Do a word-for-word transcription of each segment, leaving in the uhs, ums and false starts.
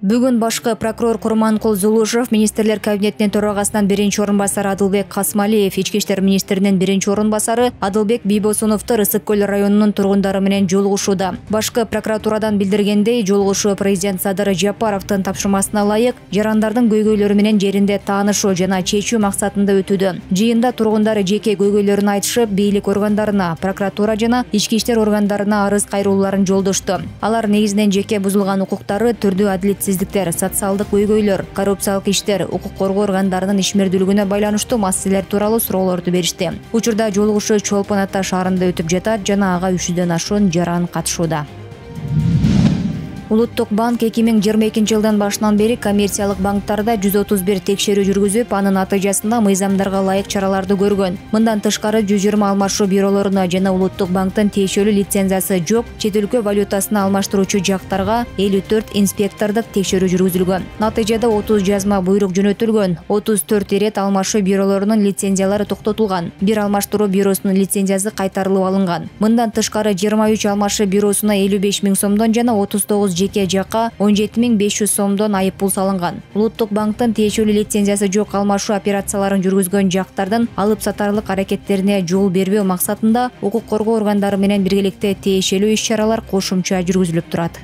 Бүгүн башкы прокурор Курманкул Зулушев, министрлер кабинетинин төрагасынын биринчи орун басары Адылбек Касмалиев, ички иштер министринин биринчи орун басары Адылбек Бийбосуновду Ысык көл районунун тургундары менен жолугушууда. Башкы прокуратурадан билдиргендей, жолугушуу президент Садыр Жапаровдун тапшырмасына ылайык жарандардын көйгөйлөрү менен жеринде таанышуу жана чечүү максатында өтүүдө. Жыйында тургундары жеке көйгөйлөрүн айтышып, бийлик органдарына, прокуратура жана ички иштер органдарына арыз кайрууларын жолдошту. Алар негизинен жеке бузулган укуктары, түрдүү адилетсиздиктер, социалдык көйгөйлөр, коррупциялык иштер, укук коргоо органдарынын ишмердүүлүгүнө байланыштуу маселелер тууралуу суроолорду беришти. Учурда жолугушуу Чолпон Ата шаарында өтүп жатат жана ага үч жүздөн ашуун жаран катышууда. Улуттук банк эки миң жыйырма экинчи жылдан башынан бери коммерциялык банктарда жүз отуз бир текшерүү жүргүзүп, анын натыйжасында мыйзамдарга ылайык чараларды көргөн. Мындан тышкары жүз жыйырма алмашуу бюролоруна жана Улуттук банктын тиешелүү лицензиясы жок чет өлкө валютасына алмаштыруучу жактарга элүү төрт инспектордук текшерүү жүргүзүлгөн. Натыйжада отуз жазма буйрук жөнөтүлгөн, отуз төрт ирет алмашуу бюролорунун лицензиялары токтотулган, бир алмаштыруу бюросунун лицензиясы кайтарылып алынган. Мындан тышкары жыйырма үч алмашуу бюросуна элүү беш миң сомдон жана отуз тогуз жеке жакка он жети миң беш жүз сомдон айып пул салынган. Улуттук банктын тиешелүү лицензиясы жок алмашуу операцияларын жүргүзгөн жактардын алып сатарлык аракеттерине жол бербөө максатында укук коргоо органдары менен биргеликте тиешелүү иш-чаралар кошумча жүргүзүлүп турат.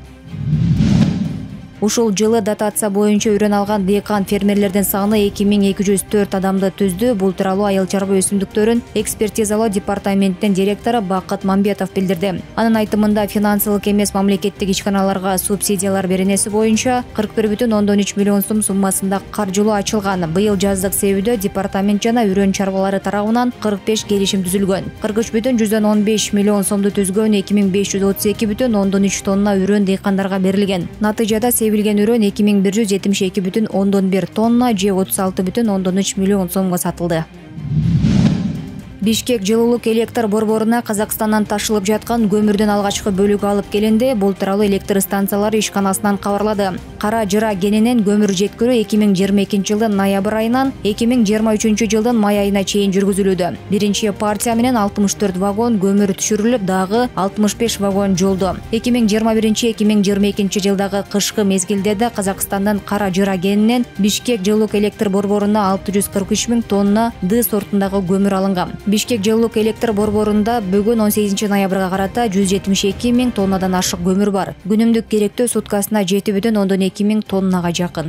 Ушул жылы дотация боюнча үрөн алган дыйкан фермерлердин саны эки миң эки жүз төрт адамды түздү. Бул тууралуу Айыл чарба өсүмдүктөрүн экспертизалоо департаментинин директору Бакыт Мамбетов билдирди. Анын айтымында финансылык эмес мамлекеттик ишканаларга субсидиялар беренеси боюнча кырк бир бүтүн ондон үч миллион сом суммасында каржылоо ачылган. Быйыл жаздык себүүдө департамент жана үрөн чарбалары тарабынан кырк беш келишим түзүлгөн. кырк үч бүтүн жүздөн он беш миллион сомду түзгөн эки миң беш жүз отуз эки бүтүн ондон үч тонна үрөн дыйкандарга берилген. Натыйжада себилген үрөн эки миң бир жүз жетимиш эки бүтүн ондон бир тонна же отуз алты бүтүн ондон үч миллион сомго сатылды. Бишкек жылуулук электр борборуна Казакстандан ташылып жаткан көмүрдүн алгачкы бөлүгү алып келинди. Бул тууралуу электр станциялары ишканасынан кабарлады. Кара Жыра кенинен көмүр жеткирүү эки миң жыйырма экинчи жылдын ноябрь айынан эки миң жыйырма үчүнчү жылдын май айына чейин жүргүзүлүүдө. Биринчи партия менен алтымыш төрт вагон көмүр түшүрүлүп, дагы алтымыш беш вагон жолдо. эки миң жыйырма биринчи эки миң жыйырма экинчи жылдагы кышкы мезгилде да Казакстандан Кара Жыра кенинен Бишкек жылуулук электр борборуна алты жүз кырк үч миң тонна Д сортундагы көмүр алынган. Бишкек жылуулук электр борборунда бүгүн он сегизинчи ноябрга карата жүз жетимиш эки миң тоннадан ашык көмүр бар. Күнүмдүк керектөө суткасына жети бүтүн ондон эки миң тоннага жакын.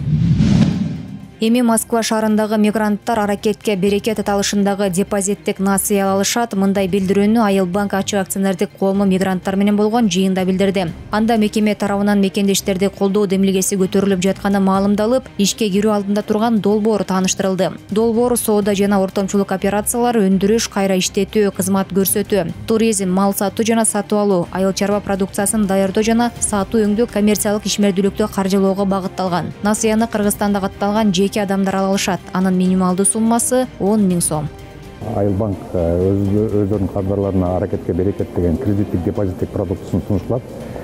Эми Москва шаарындагы мигранттар аракетке берекет аталышындагы депозиттик насыя алышат. Мындай билдирүүнү Айыл банк ачык акционердик коому мигранттар менен болгон жыйында билдирди. Анда мекеме тарабынан мекендештерди колдоо демилгеси көтөрүлүп жатканы маалымдалып, ишке кирүү алдында турган долбоор тааныштырылды. Долбоор соода жана ортомчулук операциялар, өндүрүш, кайра иштетүү, кызмат көрсөтүү, туризм, мал сатуу жана сатып алуу, айыл чарба продукциясын даярдоо жана сатуу өңдөө коммерциялык ишмердүүлүктү каржылоого багытталган. Насыяны Кыргызстанда катталган жеке адамдар ала алышат. Анын минималдуу суммасы он миң сом. Айыл банк өздөрүнүн кардарларына аракетке берекет деген кредиттик депозиттик продуктусун сунушталат.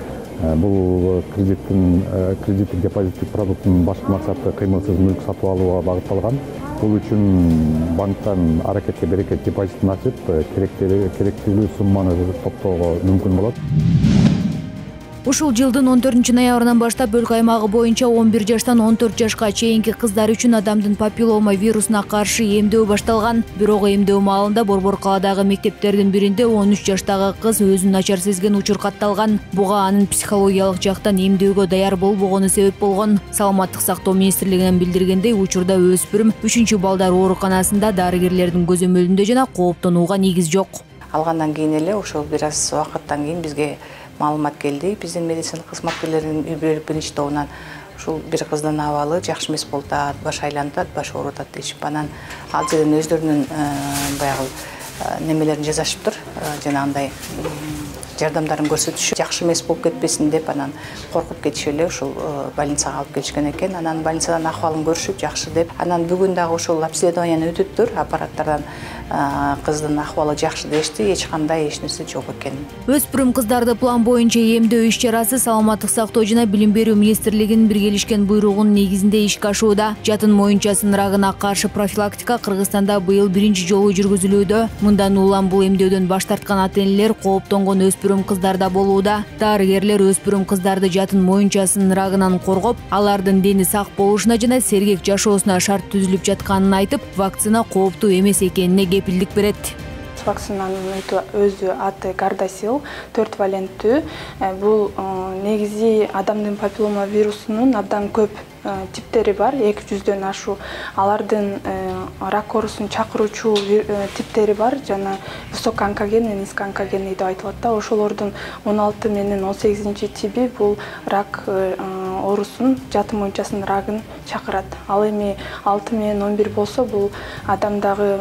Бул кредиттин кредиттик депозиттик продукттун башкы максаты кыймылсыз мүлк сатып алууга багытталган. Бул үчүн банктан аракетке берекет депозитин ачып, керектүү сумманы топтоого мүмкүн болот. Ушул жылдын он төртүнчү ноябрынан баштап өлкө аймагы боюнча он бир жаштан он төрт жашка чейинки кыздар үчүн адамдын папиллома вирусуна каршы эмдөө башталган. Бирок эмдөө маалында Борбор калаадагы мектептердин биринде он үч жаштагы кыз өзүн начар сезген учур катталган. Буга анын психологиялык жактан эмдөөгө даяр болбогону себеп болгон. Саламаттык сактоо министрлигинен билдиргендей, учурда өспүрүм үчүнчү балдар ооруканасында дарыгерлердин көзөмөлүндө жана кооптонууга негиз жок. Алгандан кийин эле ошол бир аз убакыттан кийин бизге маалымат келди. Биздин медицина кызматкерлеринин үй бүлөлүк биринчи тобунан ушул бир кыздын абалы жакшы эмес болуп атат, баш айланат, баш оорутат дешип, анан ал жерден өздөрүнүн баягы немелерин жазышыптыр. Жанагындай жардамдарын көрсөтүшүп, жакшы эмес болуп кетпесин деп, анан коркуп кетишип эле ушул больницага алып келишкен экен. Анан больницадан акыбалын көрүшүп, жакшы деп, анан бүгүн дагы ошол обследованияны өтүптүр. Аппараттардан кыздын акыбалы жакшы дешти, эч кандай эч нерсе жок экен. Өспүрүм кыздарды план боюнча эмдөө иш-чарасы Саламаттык сактоо жана Билим берүү министрлигинин биргелишкен буйругунун негизинде ишке ашууда. Жатын моюнчасын рагына каршы профилактика Кыргызстанда быйыл биринчи жолу жүргүзүлүүдө. Мындан улам бул эмдөөдөн баш тарткан ата-энелер кооптонгон өспүрүм өспүрүм кыздарда болууда. Дарыгерлер өспүрүм кыздарды жатын моюнчасынын рагынан коргоп, алардын дени сак болушуна жана сергек жашоосуна шарт түзүлүп жатканын айтып, вакцина кооптуу эмес экенине кепилдик берет. Вакцинанын өзү аты Gardasil, төрт валенттүү. Бул негизи адамдын папиллома вирусунун абдан көп типтери бар, эки жүздөн ашу. Алардын рак оорусун чакыруучу типтери бар, жана высокоонкогенный, низкоонкогенный деп айтылат да. Ошолордун он алты менен он сегизинчи тиби бул рак оорусун, жатын моюнчасынын рагын чакырат. Ал эми алты менен он бир болсо, бул адамдагы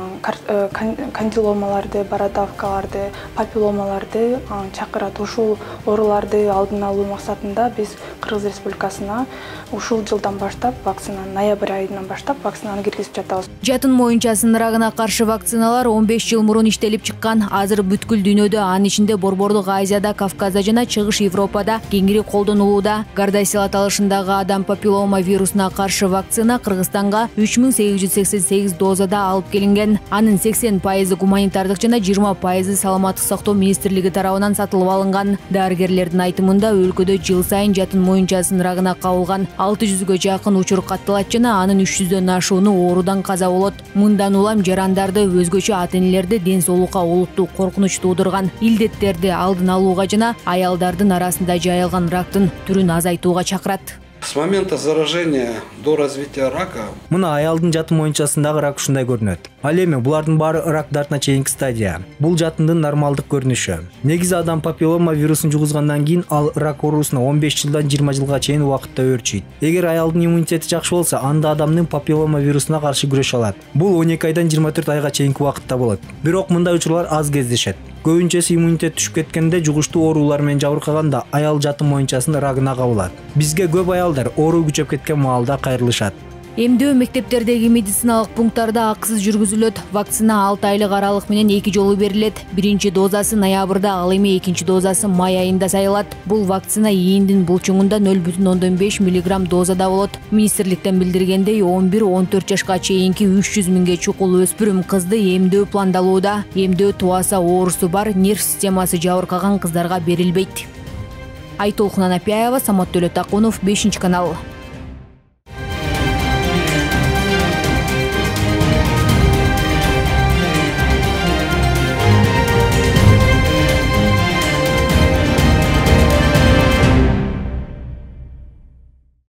кандиломаларды, бородавкаларды, папилломаларды чакырат. Ушул ооруларды алдын алуу максатында биз Кыргыз Республикасына ушул жылдан баштап вакцина, ноябрь айынан баштап вакцинаны киргизип жатабыз. Жатын моюнчасынын рагына каршы вакциналар он беш жыл мурун иштелип чыккан. Азыр бүткүл дүйнөдө, анын ичинде Борбордук Азияда, Кавказда жана Чыгыш Европада кеңири колдонулууда. Gardasil аталышындагы адам папиллома вирусуна каршы вакцина Кыргызстанга үч миң сегиз жүз сексен сегиз дозада алып келинген. Анын сексен пайызы гуманитардык жана жыйырма пайызы саламаттык сактоо министрлиги тарабынан сатылып алынган. Дарыгерлердин айтымында, өлкөдө жыл сайын жатын моюнчасынын рагына кабылган алты жүзгө жакын учур катталат жана анын үч жүздөн ашууну оорудан каза болот. Мындан улам жарандарды, өзгөчө ата-энелерди ден соолукка олуттуу коркунуч туудурган илдеттерди алдын алууга жана аялдардын арасында жайылган рактын түрүн азайтууга чакырат. С момента заражения до развития рака мына аялдын жатын моюнчасындагы рак ушундай көрүнөт. Ал эми булардын баары рак дартына чейинки стадия. Бул жатындын нормалдык көрүнүшү. Негизи адам папиллома вирусун жугузгандан кийин ал рак оорусуна он беш жылдан жыйырма жылга чейин убакытта өөрчүйт. Эгер аялдын иммунитети жакшы болсо, анда адамдын папиллома вирусуна каршы күрөшө алат. Бул он эки айдан жыйырма төрт айга чейинки убакытта болот. Бирок мындай учурлар аз кездешет. Көбүнчөсү иммунитет түшүп кеткенде, жугуштуу оорулар менен жабыркаганда аял жатын моюнчасынын рагына кабылат. Бизге көп аялдар оору күчөп кеткен маалда кайрылышат. Эмдөө мектептердеги медициналык пункттарда акысыз жүргүзүлөт. Вакцина алты айлык аралык менен эки жолу берилет. Биринчи дозасы ноябрда, ал эми экинчи дозасы май айында сайылат. Бул вакцина ийиндин булчуңунда нөл бүтүн ондон беш миллиграмм дозада болот. Министрликтен билдиргендей, он бир он төрт жашка чейинки үч жүз миңге чукул өспүрүм кызды эмдөө пландалууда. Эмдөө туаса оорусу бар, нерв системасы жабыркаган кыздарга берилбейт. Айтолкун Анапияева, Самат Төлөтакунов, бешинчи канал.